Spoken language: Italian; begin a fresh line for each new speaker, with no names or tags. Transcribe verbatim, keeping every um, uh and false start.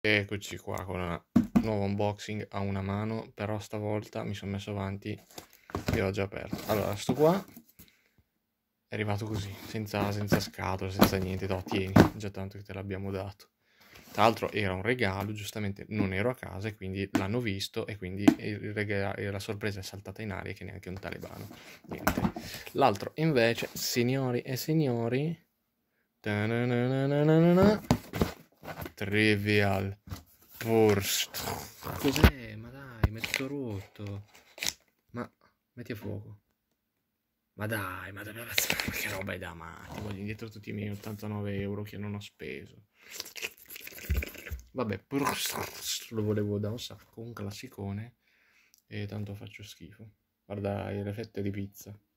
Eccoci qua con un nuovo unboxing a una mano, però stavolta mi sono messo avanti e ho già aperto. Allora, sto qua è arrivato così, senza, senza scatola, senza niente. No, tieni, già tanto che te l'abbiamo dato. Tra l'altro era un regalo, giustamente non ero a casa e quindi l'hanno visto e quindi il regalo, la sorpresa è saltata in aria che neanche un talebano. Niente. L'altro invece, signori e signori, Trivial Wurst. Cos'è? Ma dai, mi è tutto rotto. Ma metti a fuoco. Ma dai, ma dai, ma che roba è da matti. Voglio indietro tutti i miei ottantanove euro che non ho speso. Vabbè, lo volevo da un sacco, un classicone. E tanto faccio schifo. Guarda le fette di pizza.